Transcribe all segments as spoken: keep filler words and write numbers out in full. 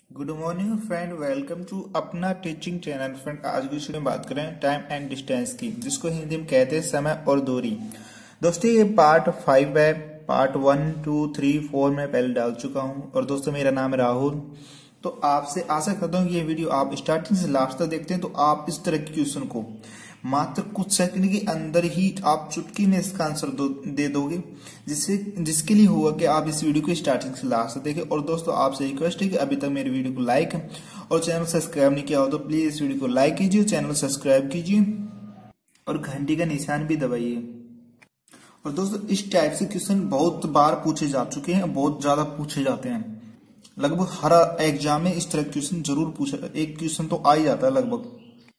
Good morning friend, welcome to अपना teaching channel. Friend, आज की वीडियो में बात करें टाइम एंड डिस्टेंस की, जिसको हिंदी में कहते हैं समय और दूरी। दोस्तों, ये पार्ट फाइव है। Part one two three four में पहले डाल चुका हूं। और दोस्तों, मेरा नाम है राहुल। तो आपसे आशा करता हूँ कि ये वीडियो आप स्टार्टिंग से लास्ट तक देखते हैं तो आप इस तरह के क्वेश्चन को मात्र कुछ सेकंड के अंदर ही आप चुटकी में इसका आंसर दे दोगे, जिससे जिसके लिए होगा कि आप इस वीडियो को स्टार्टिंग से लास्ट तक देखें। और दोस्तों, आपसे रिक्वेस्ट है कि अभी तक मेरे वीडियो को लाइक और चैनल सब्सक्राइब नहीं किया हो तो प्लीज इस वीडियो को लाइक कीजिए, चैनल सब्सक्राइब कीजिए और घंटी का निशान भी दबाइए। और दोस्तों, इस टाइप से क्वेश्चन बहुत बार पूछे जा चुके हैं, बहुत ज्यादा पूछे जाते हैं। लगभग हर एग्जाम में इस तरह क्वेश्चन जरूर पूछा, एक क्वेश्चन तो आ ही जाता है लगभग।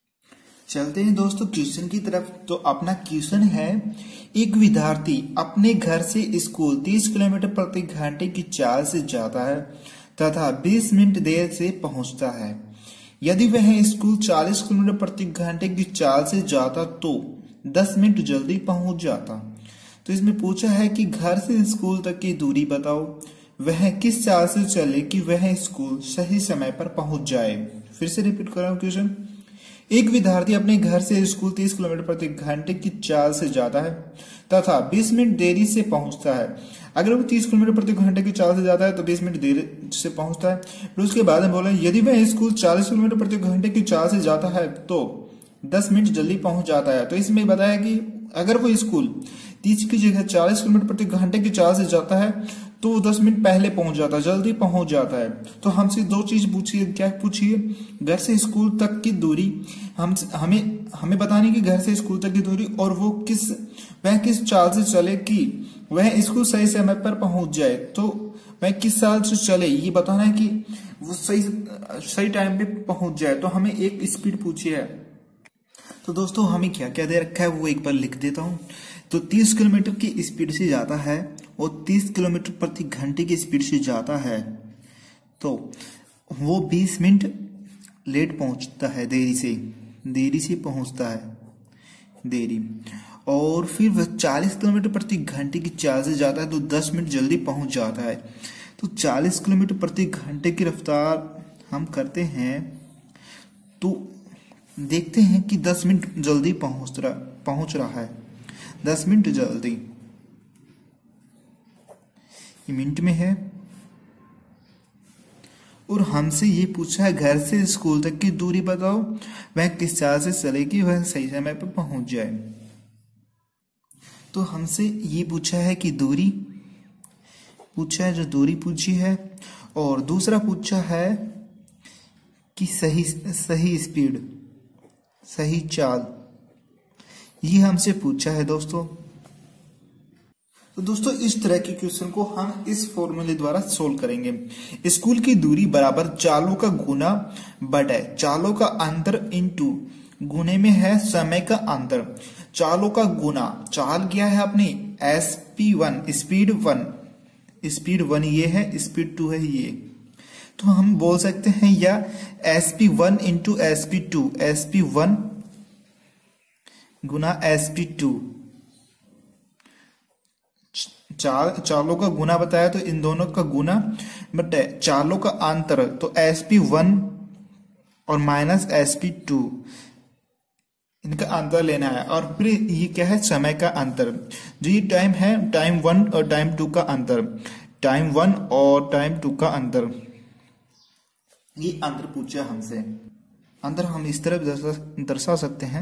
चलते हैं दोस्तों क्वेश्चन की तरफ। तो अपना क्वेश्चन है, एक विद्यार्थी अपने घर से स्कूल तीस किलोमीटर प्रति घंटे की चाल से जाता है तथा बीस मिनट देर से पहुंचता है। यदि वह स्कूल चालीस किलोमीटर प्रति घंटे की चाल से जाता तो दस मिनट जल्दी पहुंच जाता। तो इसमें पूछा है कि घर से स्कूल तक की दूरी बताओ, वह किस चाल से चले कि वह स्कूल सही समय पर पहुंच जाए। फिर से रिपीट कर रहा हूं क्वेश्चन। एक विद्यार्थी अपने घर से स्कूल तीस किलोमीटर प्रति घंटे की चाल से जाता है तथा बीस मिनट देरी से पहुंचता है। अगर वो तीस किलोमीटर प्रति घंटे की चाल से जाता है तो बीस मिनट देरी से पहुंचता है। फिर उसके बाद में बोले, यदि वह स्कूल चालीस किलोमीटर प्रति घंटे की चाल से जाता है तो दस मिनट जल्दी पहुंच जाता है। तो इसमें बताया कि अगर वो स्कूल तीस की जगह चालीस किलोमीटर प्रति घंटे की चाल से जाता है तो वो दस मिनट पहले पहुंच जाता है, जल्दी पहुंच जाता है। तो हमसे दो चीज पूछिए, क्या पूछिए? घर से स्कूल तक की दूरी हम हमें हमें बताने की घर से स्कूल तक की दूरी, और वो किस वह किस चाल से चले कि वह स्कूल सही समय पर पहुंच जाए। तो वह किस साल से चले ये बताना है कि वो सही सही टाइम पे पहुंच जाए। तो हमें एक स्पीड पूछी है। तो दोस्तों, हमें क्या क्या दे रखा है वो एक बार लिख देता हूं। तो तीस किलोमीटर की स्पीड से जाता है और तीस किलोमीटर प्रति घंटे की स्पीड से जाता है तो वो बीस मिनट लेट पहुंचता है, देरी से देरी से पहुंचता है देरी। और फिर वह चालीस किलोमीटर प्रति घंटे की चाल से जाता है तो दस मिनट जल्दी पहुंच जाता है। तो चालीस किलोमीटर प्रति घंटे की रफ्तार हम करते हैं तो देखते हैं कि दस मिनट जल्दी पहुंच रहा पहुंच रहा है दस मिनट जल्दी, ये मिनट में है। और हमसे ये पूछा है, घर से स्कूल तक की दूरी बताओ, वह किस चाल से चलेगी वह सही समय पर पहुंच जाए। तो हमसे ये पूछा है कि दूरी पूछा है, जो दूरी पूछी है। और दूसरा पूछा है कि सही सही स्पीड, सही चाल, ये हमसे पूछा है दोस्तों। तो दोस्तों, इस तरह के क्वेश्चन को हम इस फॉर्मूले द्वारा सोल्व करेंगे। स्कूल की दूरी बराबर चालों का गुना बटे चालों का अंतर इंटू गुने में है समय का अंतर। चालों का गुना, चाल क्या है अपनी S P one, speed one, speed one ये है, स्पीड टू है ये। तो हम बोल सकते हैं या S P one into S P two, S P one गुना एस पी टू। चाल चालों का गुना बताया तो इन दोनों का गुना बटे चालों का अंतर, तो एस पी वन और माइनस एस पी टू, इनका अंतर लेना है। और फिर ये क्या है? समय का अंतर। जो ये टाइम है, टाइम वन और टाइम टू का अंतर, टाइम वन और टाइम टू का अंतर, ये अंतर पूछा हमसे। अंतर हम इस तरह दर्शा सकते हैं।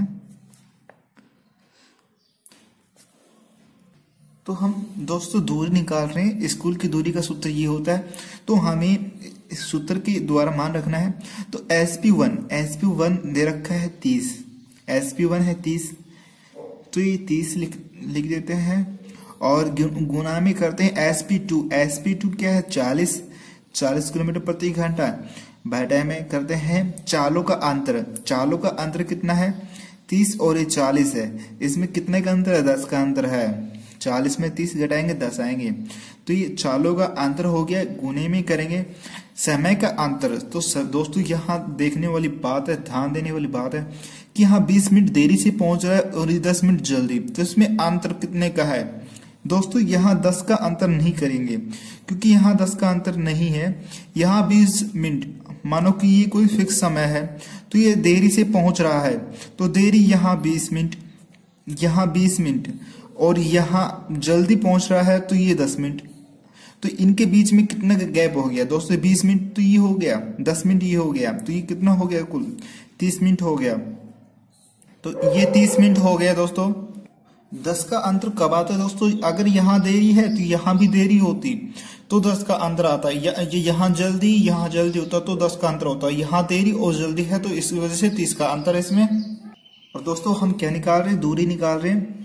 तो हम दोस्तों दूरी निकाल रहे हैं, स्कूल की दूरी का सूत्र ये होता है। तो हमें इस सूत्र के द्वारा मान रखना है। तो S P one, S P one दे रखा है तीस, एस पी वन है तीस, तो ये तीस लिख लिख देते हैं। और गुना में करते हैं S P two, S P two क्या है? चालीस, चालीस किलोमीटर प्रति घंटा। बटे में करते हैं चालों का अंतर, चालों का अंतर कितना है? तीस और ये चालीस है, इसमें कितने का अंतर है? दस का अंतर है। चालीस में तीस घटाएंगे दस आएंगे, तो ये चालों का अंतर हो गया। गुने में करेंगे समय का अंतर। तो दोस्तों, यहाँ देखने वाली बात है, ध्यान देने वाली बात है कि यहाँ बीस मिनट देरी से पहुंच रहा है और ये दस मिनट जल्दी, तो इसमें अंतर कितने का है? दोस्तों यहाँ दस का अंतर नहीं करेंगे क्योंकि यहाँ दस का अंतर नहीं है, यहाँ बीस मिनट मानो कि ये कोई फिक्स समय है, तो ये देरी से पहुंच रहा है, तो देरी यहाँ बीस मिनट, यहाँ बीस मिनट, और यहाँ जल्दी पहुंच रहा है तो ये दस मिनट। तो इनके बीच में कितना गैप हो गया दोस्तों? बीस मिनट तो ये हो गया, दस मिनट ये हो गया, तो ये कितना हो गया? कुल तीस मिनट हो गया। तो ये तीस मिनट हो गया दोस्तों। दस का अंतर कब आता है दोस्तों? अगर यहाँ देरी है तो यहाँ भी देरी होती तो दस का अंतर आता है, या यहाँ जल्दी यहाँ जल्दी होता तो दस का अंतर होता है। यहाँ देरी और जल्दी है तो इस वजह से तीस का अंतर है इसमें। और दोस्तों हम क्या निकाल रहे हैं? दूरी निकाल रहे हैं।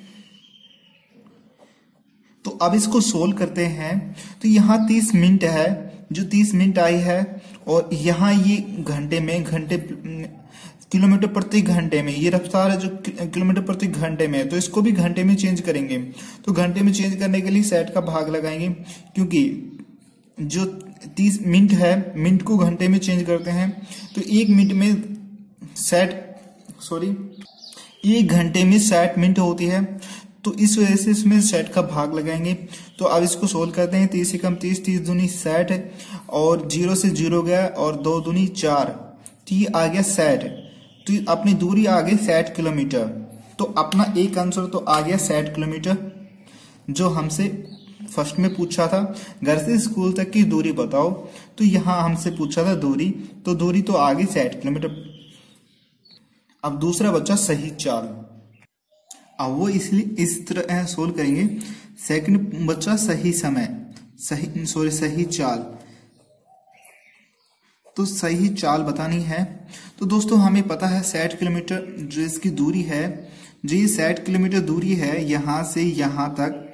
तो अब इसको सोल्व करते हैं। तो यहाँ तीस मिनट है, जो तीस मिनट आई है, और यहाँ ये घंटे में, घंटे किलोमीटर प्रति घंटे में, ये रफ्तार है जो किलोमीटर प्रति घंटे में है, तो इसको भी घंटे में चेंज करेंगे। तो घंटे में चेंज करने के लिए सेट का भाग लगाएंगे, क्योंकि जो तीस मिनट है, मिनट को घंटे में चेंज करते हैं, तो एक मिनट में सेट सॉरी एक घंटे में साठ मिनट होती है, तो इस वजह से इसमें सेट का भाग लगाएंगे। तो अब इसको सोल्व करते हैं। तीस से कम तीस, तीस दूनी साठ, और जीरो से जीरो गया, और दो दूनी चार, तो ये आ गया साठ। तो अपनी दूरी आ गई साठ किलोमीटर। तो अपना एक आंसर तो आ गया साठ किलोमीटर, जो हमसे फर्स्ट में पूछा था, घर से स्कूल तक की दूरी बताओ, तो यहाँ हमसे पूछा था दूरी, तो दूरी तो आ गई साठ किलोमीटर। अब दूसरा बच्चा सही चाल, अब वो इसलिए इस तरह सोल्व करेंगे। सेकंड बच्चा सही समय, सही सॉरी सही चाल, तो सही चाल बतानी है। तो दोस्तों हमें पता है साठ किलोमीटर जो इसकी दूरी है, जो ये साठ किलोमीटर दूरी है, यहां से यहां तक,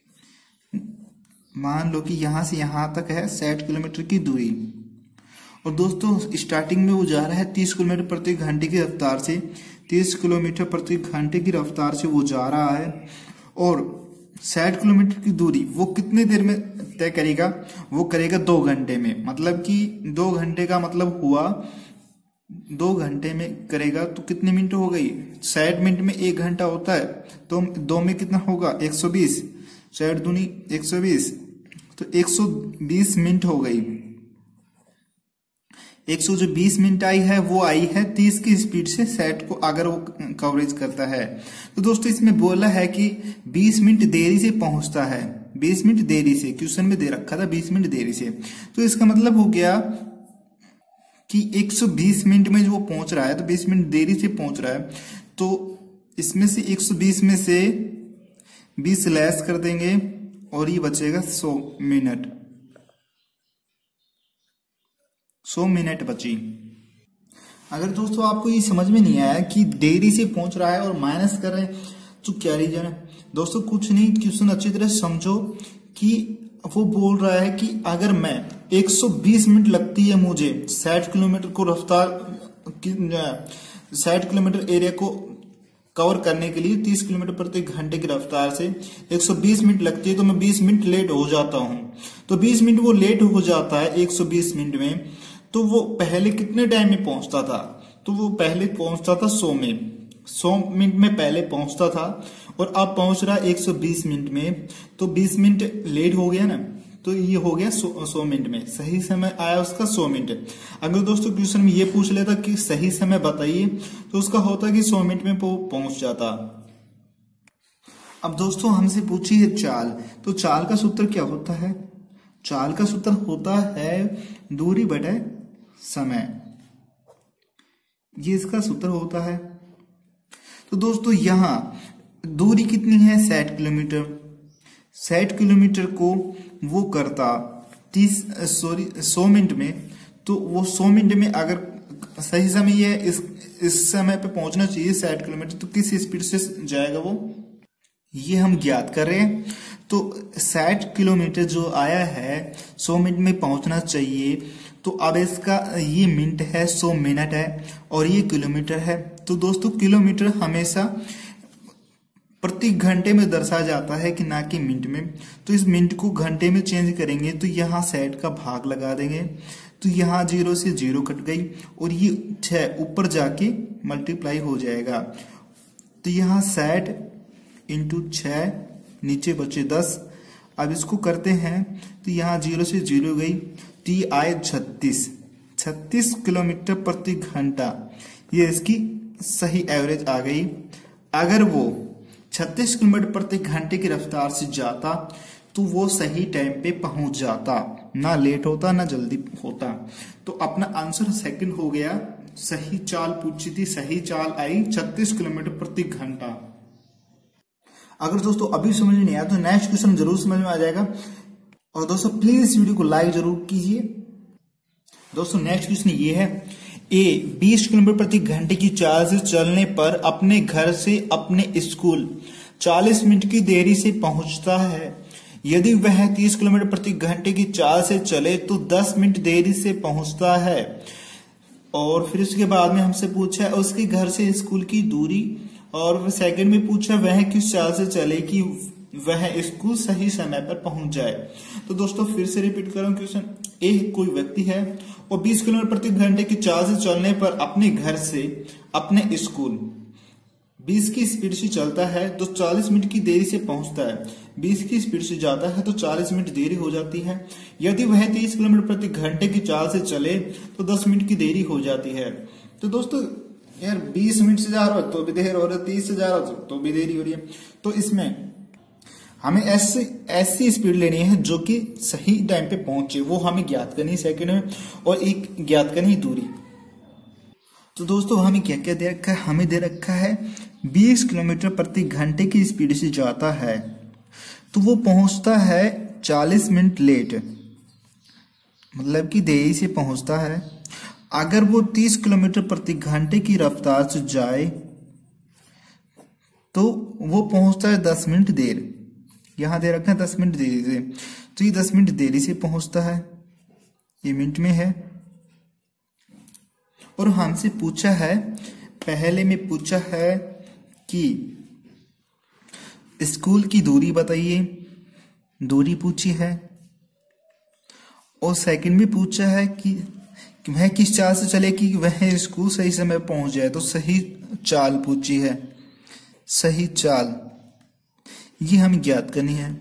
मान लो कि यहां से यहां तक है साठ किलोमीटर की दूरी। और दोस्तों स्टार्टिंग में वो जा रहा है तीस किलोमीटर प्रति घंटे की रफ्तार से, तीस किलोमीटर प्रति घंटे की रफ्तार से वो जा रहा है, और साठ किलोमीटर की दूरी वो कितने देर में तय करेगा? वो करेगा दो घंटे में। मतलब कि दो घंटे का मतलब हुआ, दो घंटे में करेगा तो कितने मिनट हो गई? साठ मिनट में एक घंटा होता है, तो दो में कितना होगा? एक सौ बीस, साठ दूनी एक सौ बीस, तो एक सौ बीस मिनट हो गई। एक सौ जो बीस मिनट आई है वो आई है तीस की स्पीड से सेट को अगर वो कवरेज करता है। तो दोस्तों इसमें बोला है कि बीस मिनट देरी से पहुंचता है, बीस मिनट देरी से, क्वेश्चन में दे रखा था बीस मिनट देरी से, तो इसका मतलब हो गया कि एक सौ बीस मिनट में जो वो पहुंच रहा है, तो बीस मिनट देरी से पहुंच रहा है, तो इसमें से एक सौ बीस में से बीस लेस कर देंगे और ये बचेगा सौ मिनट, सौ मिनट बची। अगर दोस्तों आपको ये समझ में नहीं आया कि देरी से पहुंच रहा है और माइनस कर रहे हैं तो क्या रीजन है? दोस्तों कुछ नहीं, क्वेश्चन अच्छी तरह समझो कि वो बोल रहा है कि अगर मैं एक सौ बीस मिनट लगती है मुझे साठ किलोमीटर को रफ्तार साठ किलोमीटर एरिया को कवर करने के लिए, तीस किलोमीटर प्रति घंटे की रफ्तार से एक सौ बीस मिनट लगती है, तो मैं बीस मिनट लेट हो जाता हूं। तो बीस मिनट वो लेट हो जाता है एक सौ बीस मिनट में, तो वो पहले कितने टाइम में पहुंचता था? तो वो पहले पहुंचता था सौ में, सौ मिनट में पहले पहुंचता था, और अब पहुंच रहा है एक सौ बीस मिनट में, तो बीस मिनट लेट हो गया ना, तो ये हो गया सौ मिनट में। सही समय आया उसका सौ मिनट। अगर दोस्तों क्वेश्चन में ये पूछ लेता कि सही समय बताइए, तो उसका होता कि सौ मिनट में वो पहुंच जाता। अब दोस्तों हमसे पूछी है चाल, तो चाल का सूत्र क्या होता है? चाल का सूत्र होता है दूरी बटे समय, ये इसका सूत्र होता है। तो दोस्तों यहां दूरी कितनी है? साठ किलोमीटर। साठ किलोमीटर को वो करता तीस सॉरी सौ मिनट में, तो वो सौ मिनट में अगर सही समय है, इस इस समय पे पहुंचना चाहिए साठ किलोमीटर, तो किस स्पीड से जाएगा वो, ये हम ज्ञात कर रहे हैं। तो साठ किलोमीटर जो आया है सौ मिनट में पहुंचना चाहिए, तो अब इसका ये मिनट है, सौ मिनट है, और ये किलोमीटर है। तो दोस्तों किलोमीटर हमेशा प्रति घंटे में दर्शाया जाता है कि ना कि मिनट में। तो इस मिनट को घंटे में चेंज करेंगे, तो यहाँ साठ का भाग लगा देंगे, तो यहाँ जीरो से जीरो कट गई, और ये छह ऊपर जाके मल्टीप्लाई हो जाएगा। तो यहाँ साठ इंटू छह, नीचे बचे दस। अब इसको करते हैं, तो यहाँ जीरो से जीरो गई, तो ये आए छत्तीस, छत्तीस किलोमीटर प्रति घंटा, ये इसकी सही एवरेज आ गई। अगर वो छत्तीस किलोमीटर प्रति घंटे की रफ्तार से जाता तो वो सही टाइम पे पहुंच जाता, ना लेट होता ना जल्दी होता। तो अपना आंसर सेकंड हो गया। सही चाल पूछी थी, सही चाल आई छत्तीस किलोमीटर प्रति घंटा। अगर दोस्तों अभी समझ में नहीं आया तो नेक्स्ट क्वेश्चन जरूर समझ में आ जाएगा। और दोस्तों प्लीज इस वीडियो को लाइक जरूर कीजिए। दोस्तों नेक्स्ट क्वेश्चन ये है, ए बीस किलोमीटर प्रति घंटे की चाल से चलने पर अपने घर से अपने स्कूल चालीस मिनट की देरी से पहुंचता है। यदि वह तीस किलोमीटर प्रति घंटे की चाल से चले तो दस मिनट देरी से पहुंचता है। और फिर उसके बाद में हमसे पूछा उसके घर से स्कूल की दूरी, और सेकंड में पूछा वह किस चाल से चले कि वह स्कूल सही समय पर पहुंच जाए। तो दोस्तों फिर से रिपीट कर रहा हूं क्वेश्चन। ए कोई व्यक्ति है और बीस किलोमीटर प्रति घंटे की चाल से चलने पर अपने घर से अपने स्कूल बीस की स्पीड से चलता है तो चालीस मिनट की देरी से पहुंचता है। बीस की स्पीड से जाता है तो चालीस मिनट देरी हो जाती है। यदि वह तीस किलोमीटर प्रति घंटे की चाल से चले तो दस मिनट की देरी हो जाती है। तो दोस्तों यार बीस मिनट से जा रहा हो तो भी देर हो रही है, तीस से जा रहा हो तो भी देरी हो रही है। तो इसमें हमें ऐसी ऐसी स्पीड लेनी है जो कि सही टाइम पे पहुंचे, वो हमें ज्ञात करनी सेकंड में, और एक ज्ञात करनी दूरी। तो दोस्तों हमें क्या क्या दे रखा है, हमें दे रखा है बीस किलोमीटर प्रति घंटे की स्पीड से जाता है तो वो पहुंचता है चालीस मिनट लेट, मतलब कि देरी से पहुंचता है। अगर वो तीस किलोमीटर प्रति घंटे की रफ्तार से जाए तो वो पहुंचता है दस मिनट देर, यहां दे रखा है दस मिनट देरी से, तो ये दस मिनट देरी से पहुंचता है, ये मिनट में है। और हमसे पूछा है, पहले में पूछा है कि स्कूल की दूरी बताइए, दूरी पूछी है। और सेकंड में पूछा है कि वह किस चाल से चले कि वह स्कूल सही समय पहुंच जाए, तो सही चाल पूछी है, सही चाल ये हमें ज्ञात करनी है।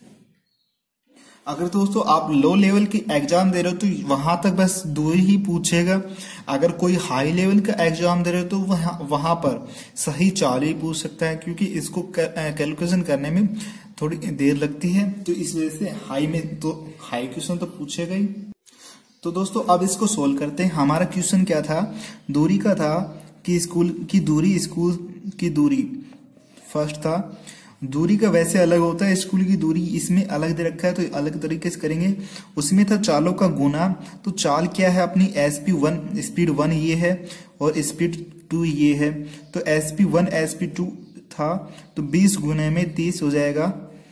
अगर दोस्तों आप लो लेवल की एग्जाम दे रहे हो तो वहां तक बस दूरी ही पूछेगा। अगर कोई हाई लेवल का एग्जाम दे रहे हो तो वहां वहां पर सही चाल ही पूछ सकता है, क्योंकि इसको कैलकुलेशन करने में थोड़ी देर लगती है। तो इस वजह से हाई में तो हाई क्वेश्चन तो पूछेगा ही। तो दोस्तों अब इसको सोल्व करते हैं। हमारा क्वेश्चन क्या था, दूरी का था कि स्कूल की दूरी, स्कूल की दूरी फर्स्ट था। दूरी का वैसे अलग होता है, स्कूल की दूरी इसमें अलग दे रखा है तो अलग तरीके से करेंगे। उसमें था चालों का गुना, तो चाल क्या है अपनी S P one, speed one ये है और स्पीड टू ये है। तो S P one S P two था तो बीस गुने में तीस हो जाएगा।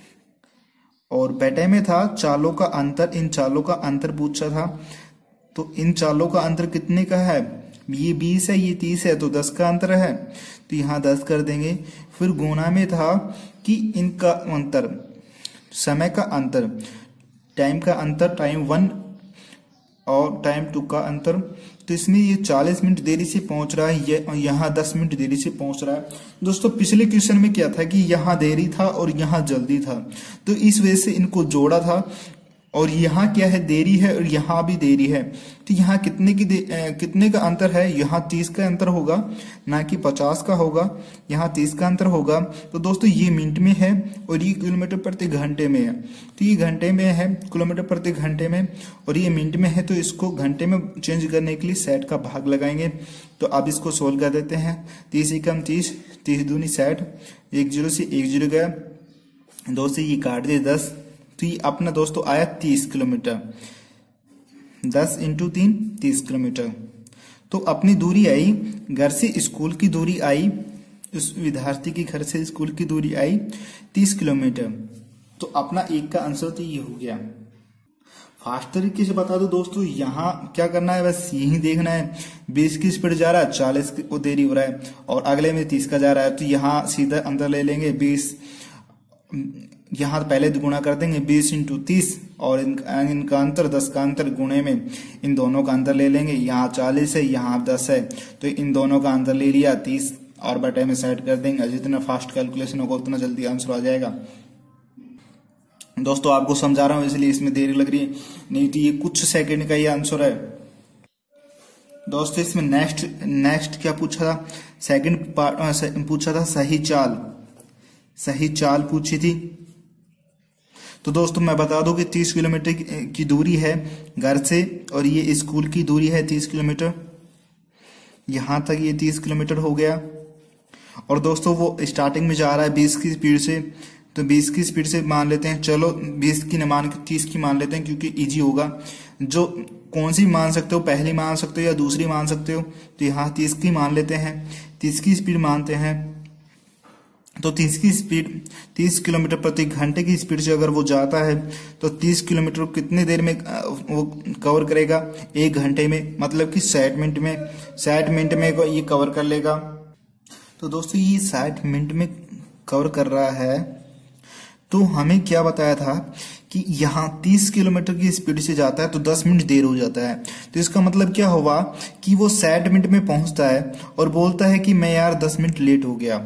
और बेटे में था चालों का अंतर, इन चालों का अंतर पूछा था, तो इन चालों का अंतर कितने का है, ये बीस है ये तीस है तो दस का अंतर है, तो यहाँ दस कर देंगे। फिर गुना में था कि इनका अंतर, समय का अंतर, टाइम का अंतर, टाइम वन और टाइम टू का अंतर, तो इसमें ये चालीस मिनट देरी से पहुंच रहा है, ये यहाँ दस मिनट देरी से पहुंच रहा है। दोस्तों पिछले क्वेश्चन में क्या था कि यहाँ देरी था और यहाँ जल्दी था, तो इस वजह से इनको जोड़ा था। और यहाँ क्या है, देरी है और यहाँ भी देरी है, तो यहाँ कितने की ए, कितने का अंतर है, यहाँ तीस का अंतर होगा ना कि पचास का होगा, यहाँ तीस का अंतर होगा। तो दोस्तों ये मिनट में है और ये किलोमीटर प्रति घंटे में है, तो ये घंटे में है किलोमीटर प्रति घंटे में, और ये मिनट में है तो इसको घंटे में चेंज करने के लिए सेट का भाग लगाएंगे। तो अब इसको सोल्व कर देते हैं। तीस एकम तीस, तीस दूनी साठ, एक जीरो से एक जीरो गया, दो से ये काट दे दस, तो ये अपना दोस्तों आया तीस किलोमीटर, दस इंटू तीन तीस किलोमीटर। तो अपनी दूरी आई, घर से स्कूल की दूरी आई, उस विद्यार्थी के घर से स्कूल की दूरी आई तीस किलोमीटर। तो अपना एक का आंसर तो ये हो गया। फास्ट तरीके से बता दो दोस्तों, यहाँ क्या करना है, बस यही देखना है, बीस की स्पीड जा रहा है, चालीस को देरी हो रहा है, और अगले में तीस का जा रहा है, तो यहाँ सीधा अंदर ले लेंगे बीस, यहाँ पहले गुणा कर देंगे बीस इंटू तीस, और इनका इनका अंतर दस का अंतर, गुणे में इन दोनों का अंतर ले लेंगे, यहाँ चालीस है यहाँ दस है, तो इन दोनों का अंतर ले लिया तीस, और बटे में सेट कर देंगे। जितना फास्ट कैलकुलेशन होगा उतना जल्दी आंसर आ जाएगा। दोस्तों आपको समझा रहा हूँ इसलिए इसमें देरी लग रही है, नहीं तो ये कुछ सेकंड का ये आंसर है। दोस्तों इसमें नेक्स्ट नेक्स्ट क्या पूछा था, सेकंड पार्ट पूछा था सही चाल, सही चाल पूछी थी। तो दोस्तों मैं बता दूं कि तीस किलोमीटर की दूरी है घर से, और ये स्कूल की दूरी है तीस किलोमीटर, यहां तक ये तीस किलोमीटर हो गया। और दोस्तों वो स्टार्टिंग में जा रहा है बीस की स्पीड से, तो बीस की स्पीड से मान लेते हैं, चलो बीस की न मान के तीस की मान लेते हैं क्योंकि इजी होगा। जो कौन सी मान सकते हो, पहली मान सकते हो या दूसरी मान सकते हो, तो यहाँ तीस की मान लेते हैं, तीस की स्पीड मानते हैं। तो तीस की स्पीड तीस किलोमीटर प्रति घंटे की स्पीड से अगर वो जाता है तो तीस किलोमीटर कितने देर में वो कवर करेगा, एक घंटे में, मतलब कि साठ मिनट में, साठ मिनट में ये कवर कर लेगा। तो दोस्तों ये साठ मिनट में कवर कर रहा है। तो हमें क्या बताया था कि यहाँ तीस किलोमीटर की स्पीड से जाता है तो दस मिनट देर हो जाता है। तो इसका मतलब क्या हुआ कि वो साठ मिनट में पहुंचता है और बोलता है कि मैं यार दस मिनट लेट हो गया।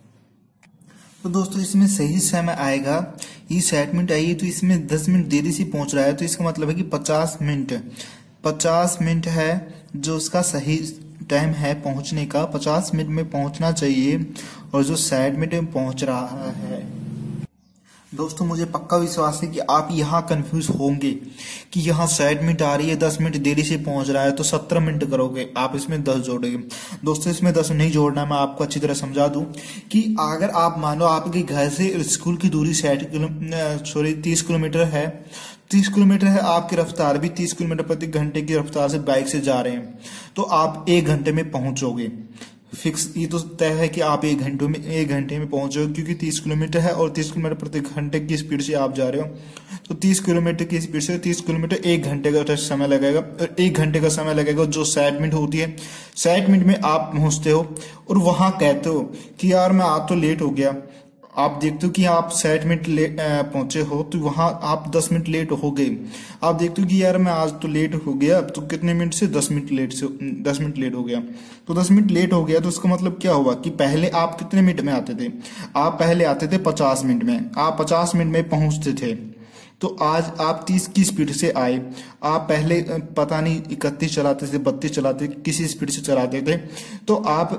तो दोस्तों इसमें सही समय आएगा, ये साठ मिनट आई तो इसमें दस मिनट देरी से पहुंच रहा है, तो इसका मतलब है कि पचास मिनट पचास मिनट है जो उसका सही टाइम है पहुंचने का, पचास मिनट में पहुंचना चाहिए, और जो साठ मिनट में पहुंच रहा है। दोस्तों मुझे पक्का विश्वास है कि आप यहाँ कंफ्यूज होंगे कि यहाँ साठ मिनट आ रही है, दस मिनट देरी से पहुंच रहा है, तो सत्रह मिनट करोगे आप, इसमें दस जोड़ोगे। दोस्तों इसमें दस नहीं जोड़ना, मैं आपको अच्छी तरह समझा दूं कि अगर आप मानो आपके घर से स्कूल की दूरी साठ किलो सॉरी तीस किलोमीटर है, तीस किलोमीटर है, आपकी रफ्तार भी तीस किलोमीटर प्रति घंटे की रफ्तार से बाइक से जा रहे हैं, तो आप एक घंटे में पहुंचोगे। फिक्स ये तो तय है कि आप एक घंटे में एक घंटे में पहुंचोगे, क्योंकि तीस किलोमीटर है और तीस किलोमीटर प्रति घंटे की स्पीड से आप जा रहे हो, तो तीस किलोमीटर की स्पीड से तीस किलोमीटर एक घंटे का समय लगेगा, एक घंटे का समय लगेगा जो साठ मिनट होती है। साठ मिनट में आप पहुंचते हो और वहां कहते हो कि यार मैं आज तो लेट हो गया। आप देखते हो कि आप साठ मिनट लेट पहुंचे हो, तो वहां आप दस मिनट लेट हो गए। आप देखते हो कि यार मैं आज तो लेट हो गया, तो कितने मिनट से, दस मिनट लेट से दस मिनट लेट हो गया। तो दस मिनट लेट हो गया तो इसका मतलब क्या हुआ कि पहले आप कितने मिनट में आते थे, आप पहले आते थे पचास मिनट में, आप पचास मिनट में पहुंचते थे। तो आज आप तीस की स्पीड से आए, आप पहले पता नहीं इकतीस चलाते थे, बत्तीस चलाते, किसी स्पीड से चलाते थे, तो आप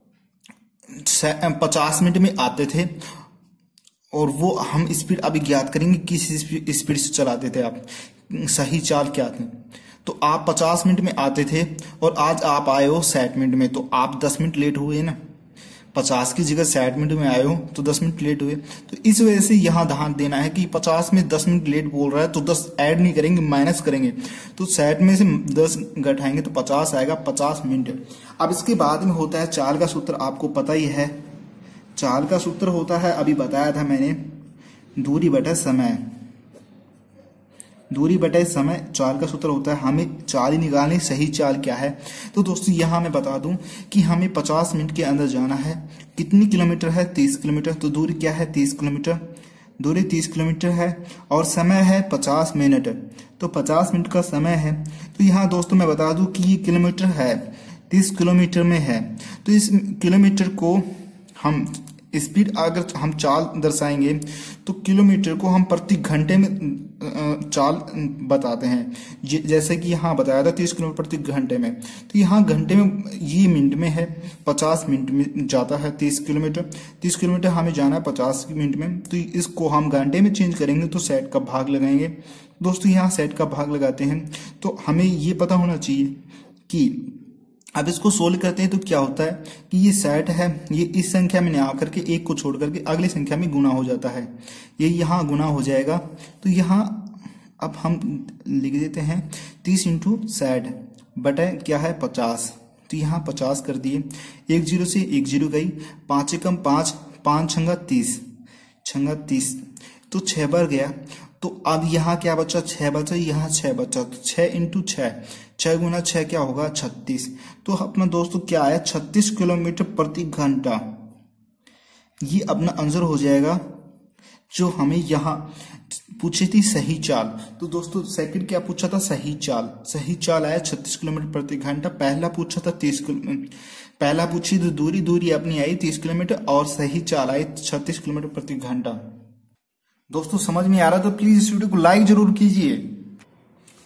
पचास मिनट में आते थे। और वो हम स्पीड अभी ज्ञात करेंगे किस स्पीड से चलाते थे आप, सही चाल क्या थी। तो आप पचास मिनट में आते थे और आज आप आए हो साठ मिनट में, तो आप दस मिनट लेट हुए ना, पचास की जगह साठ मिनट में आए हो तो दस मिनट लेट हुए। तो इस वजह से यहाँ ध्यान देना है कि पचास में दस मिनट लेट बोल रहा है, तो दस ऐड नहीं करेंगे, माइनस करेंगे, तो साठ में से दस घटाएंगे तो पचास आएगा, पचास मिनट। अब इसके बाद में होता है चाल का सूत्र, आपको पता ही है चाल का सूत्र होता है, अभी बताया था मैंने, दूरी बटा समय, दूरी बटे समय चाल का सूत्र होता है। हमें चाल ही निकालनी, सही चाल क्या है। तो दोस्तों यहाँ मैं बता दूं कि हमें पचास मिनट के अंदर जाना है। कितनी किलोमीटर है, तीस किलोमीटर। तो दूरी क्या है, तीस किलोमीटर, दूरी तीस किलोमीटर है और समय है पचास मिनट। तो पचास मिनट का समय है। तो यहाँ दोस्तों मैं बता दूं कि ये किलोमीटर है, तीस किलोमीटर में है। तो इस किलोमीटर को हम स्पीड अगर हम चाल दर्शाएंगे तो किलोमीटर को हम प्रति घंटे में चाल बताते हैं। जैसे कि यहाँ बताया था तीस किलोमीटर प्रति घंटे में, तो यहाँ घंटे में, ये मिनट में है, पचास मिनट में जाता है तीस किलोमीटर। तीस किलोमीटर हमें जाना है पचास मिनट में, तो इसको हम घंटे में चेंज करेंगे तो सेट का भाग लगाएंगे। दोस्तों यहाँ सेट का भाग लगाते हैं तो हमें ये पता होना चाहिए कि अब इसको सोल्व करते हैं तो क्या होता है कि ये सेट है, ये इस संख्या में आकर के एक को छोड़ करके अगली संख्या में गुना हो जाता है, ये यहाँ गुना हो जाएगा। तो यहाँ अब हम लिख देते हैं तीस इंटू सेट बटे क्या है पचास। तो यहाँ पचास कर दिए, एक जीरो से एक जीरो गई, पाँच एकम पाँच, पाँच छंगा तीस, छंगा तीस, तो छह बार गया। तो अब यहाँ क्या बचा, छह बचा, यहाँ छह बचा, तो छह इंटू छह, छह गुना छह क्या होगा, छत्तीस। तो अपना दोस्तों क्या आया, छत्तीस किलोमीटर प्रति घंटा। ये अपना आंसर हो जाएगा जो हमें यहाँ पूछी थी सही चाल। तो दोस्तों सेकंड क्या पूछा था, सही चाल। सही चाल आया छत्तीस किलोमीटर प्रति घंटा। पहला पूछा था तीस किलोमीटर, पहला पूछी तो दूरी, दूरी अपनी आई तीस किलोमीटर और सही चाल आई छत्तीस किलोमीटर प्रति घंटा। दोस्तों समझ में आ रहा तो प्लीज इस वीडियो को लाइक जरूर कीजिए।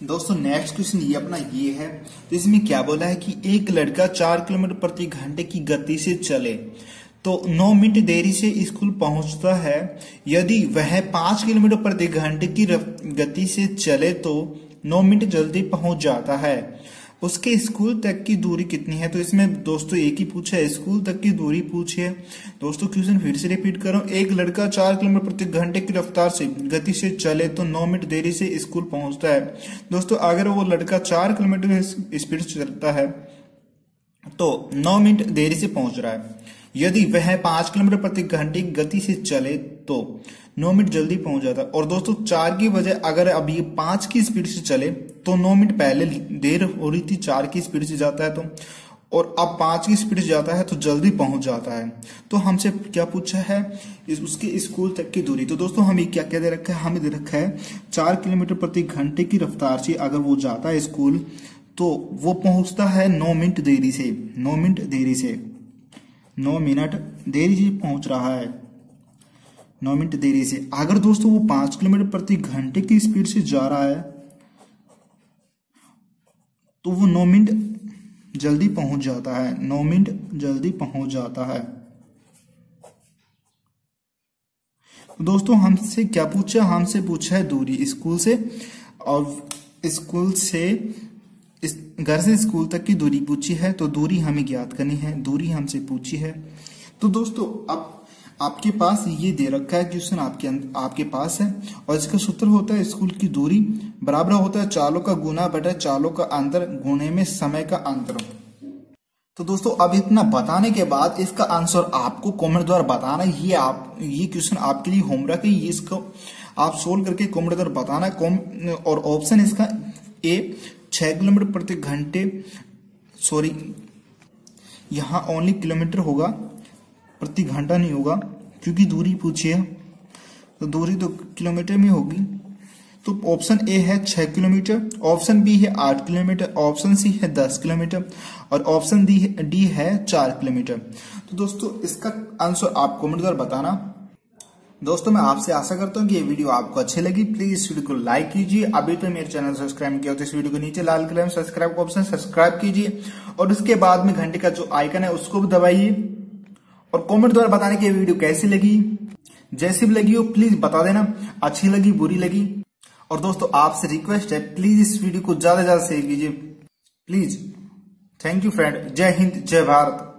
दोस्तों नेक्स्ट क्वेश्चन ये अपना ये है, तो इसमें क्या बोला है कि एक लड़का चार किलोमीटर प्रति घंटे की गति से चले तो नौ मिनट देरी से स्कूल पहुंचता है। यदि वह पांच किलोमीटर प्रति घंटे की गति से चले तो नौ मिनट जल्दी पहुंच जाता है। उसके स्कूल तक की दूरी कितनी है? तो इसमें दोस्तों एक ही पूछा है, स्कूल तक की दूरी पूछी है। दोस्तों क्वेश्चन फिर से रिपीट कर रहा हूं, एक लड़का चार किलोमीटर प्रति घंटे की रफ्तार से गति से चले तो नौ मिनट देरी से स्कूल पहुंचता है। दोस्तों अगर वो लड़का चार किलोमीटर स्पीड से चलता है तो नौ मिनट देरी से पहुंच रहा है। यदि वह पांच किलोमीटर प्रति घंटे की गति से चले तो नौ मिनट जल्दी पहुंच जाता है। और दोस्तों चार की वजह अगर अभी पांच की स्पीड से चले तो नौ मिनट पहले देर हो रही थी, चार की स्पीड से जाता है तो, और अब पांच की स्पीड से जाता है तो जल्दी पहुंच जाता है। तो हमसे क्या पूछा है? इस, उसके स्कूल तक की दूरी। तो दोस्तों हमें क्या क्या दे रखा है? हमें दे रखा है चार किलोमीटर प्रति घंटे की रफ्तार से अगर वो जाता है स्कूल तो वो पहुंचता है नौ मिनट देरी से, नौ मिनट देरी से नौ मिनट देरी से पहुंच रहा है, नौ मिनट देरी से। अगर दोस्तों वो पांच किलोमीटर प्रति घंटे की स्पीड से जा रहा है तो वो नौ मिनट जल्दी पहुंच जाता है, नौ मिनट जल्दी पहुंच जाता है। दोस्तों हमसे क्या पूछा? हमसे पूछा है दूरी स्कूल से, और स्कूल से इस घर से स्कूल तक की दूरी पूछी है, तो दूरी हमें ज्ञात करनी है, दूरी हमसे पूछी है। तो दोस्तों अब आपके पास ये दे रखा है क्वेश्चन, आपके आपके पास है, और इसका सूत्र होता है स्कूल की दूरी बराबर होता है चालों का गुना बटा चालों का अंतर गुणे में समय का अंतर। तो दोस्तों अब इतना बताने के बाद इसका आंसर आपको कमेंट द्वारा बताना है। ये आप ये क्वेश्चन आपके लिए होमवर्क है, ये इसको आप सोल्व करके कमेंट द्वारा बताना है। और ऑप्शन इसका ए छह किलोमीटर प्रति घंटे, सॉरी यहाँ ओनली किलोमीटर होगा, प्रति घंटा नहीं होगा क्योंकि दूरी पूछी है, तो दूरी तो किलोमीटर में होगी। तो ऑप्शन ए है छह किलोमीटर, ऑप्शन बी है आठ किलोमीटर, ऑप्शन सी है दस किलोमीटर, और ऑप्शन डी डी है चार किलोमीटर। तो दोस्तों इसका आंसर आप कमेंट द्वारा बताना। दोस्तों मैं आपसे आशा करता हूँ कि ये वीडियो आपको अच्छी लगी। प्लीज इस वीडियो को लाइक कीजिए, अभी तो मेरे चैनल सब्सक्राइब किया तो इस वीडियो को नीचे लाल कलर में सब्सक्राइब का ऑप्शन सब्सक्राइब कीजिए, और उसके बाद में घंटे का जो आइकन है उसको भी दबाइए, और कमेंट द्वारा बताने की वीडियो कैसी लगी, जैसी भी लगी हो प्लीज बता देना, अच्छी लगी बुरी लगी। और दोस्तों आपसे रिक्वेस्ट है प्लीज इस वीडियो को ज्यादा से ज्यादा शेयर कीजिए प्लीज। थैंक यू फ्रेंड, जय हिंद जय भारत।